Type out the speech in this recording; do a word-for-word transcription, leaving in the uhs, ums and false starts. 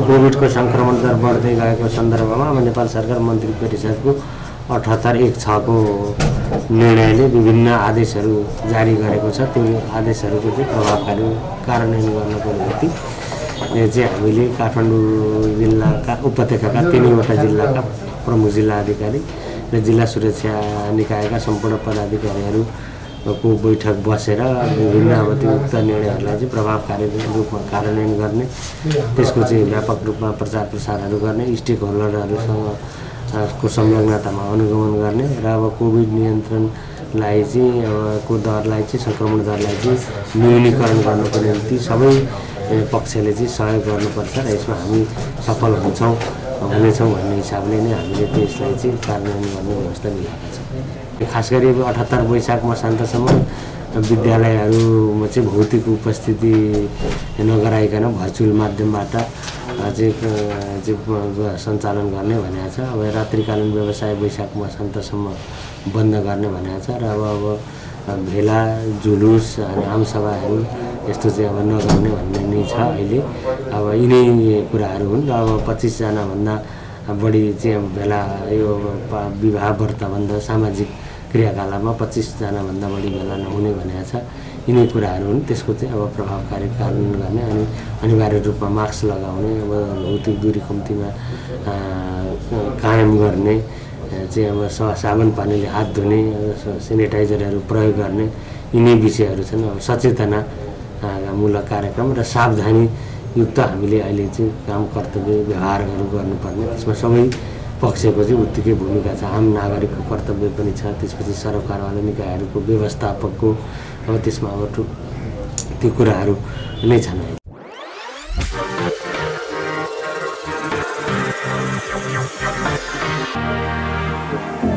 कोभिडको सङ्क्रमण दर बढ्दै गएको सन्दर्भमा अब नेपाल सरकार मन्त्री परिषदको अठहत्तर एक छको निर्णयले विभिन्न आदेशहरू जारी गरेको छ। त्यो आदेशहरूको चाहिँ प्रभावकारी कार्यान्वयन गर्नको निम्ति चाहिँ हामीले काठमाडौँ जिल्लाका उपत्यकाका तीनवटा जिल्लाका प्रमुख जिल्ला अधिकारी र जिल्ला सुरक्षा निकायका सम्पूर्ण पदाधिकारीहरूको बैठक बसेर विभिन्न अब त्यो उक्त निर्णयहरूलाई चाहिँ प्रभावकारी रूपमा कार्यान्वयन गर्ने, त्यसको चाहिँ व्यापक रूपमा प्रचार प्रसारहरू गर्ने, स्टेक होल्डरहरूसँग को संलग्नतामा अनुगमन गर्ने र अब कोभिड नियन्त्रणलाई चाहिँ अब को दरलाई चाहिँ सङ्क्रमण दरलाई चाहिँ न्यूनीकरण गर्नको निम्ति सबै पक्षले चाहिँ सहयोग गर्नुपर्छ र यसमा हामी सफल हुन्छौँ हुनेछौँ भन्ने हिसाबले नै हामीले त्यसलाई चाहिँ कार्यान्वयन गर्ने व्यवस्था मिलाएका छौँ। खास गरी अब अठहत्तर वैशाख मसान्तसम्म विद्यालयहरूमा चाहिँ भौतिक उपस्थिति नगराइकन भर्चुअल माध्यमबाट चाहिँ सञ्चालन गर्ने भनेको छ। अब रात्रिकालीन व्यवसाय वैशाख मसान्तसम्म बन्द गर्ने भनेको छ र अब अब भेला जुलुस अनि आमसभाहरू यस्तो चाहिँ अब नगर्ने भन्ने नै छ अहिले। अब यिनै कुराहरू हुन् र अब पच्चिसजनाभन्दा बढी चाहिँ अब भेला यो विवाह व्रतबन्ध सामाजिक क्रियाकलापमा पच्चिसजनाभन्दा बढी भेला नहुने भनेको छ। यिनै कुराहरू हुन्। त्यसको चाहिँ अब प्रभावकारी कार्यान्वयन गर्ने अनि अनिवार्य रूपमा मास्क लगाउने, अब भौतिक दूरी कम्तीमा कायम गर्ने चाहिँ अब साबुन पानीले हात धुने, सेनिटाइजरहरू प्रयोग गर्ने, यिनै विषयहरू छन्। अब सचेतनामूलक कार्यक्रम र सावधानीयुक्त हामीले अहिले चाहिँ काम कर्तव्य व्यवहारहरू गर्नुपर्ने, त्यसमा सबै पक्षको चाहिँ उत्तिकै भूमिका छ। आम नागरिकको कर्तव्य पनि छ, त्यसपछि सरकारवाला निकायहरूको व्यवस्थापकको अब त्यसमा अब ती कुराहरू नै छन्। Thank you.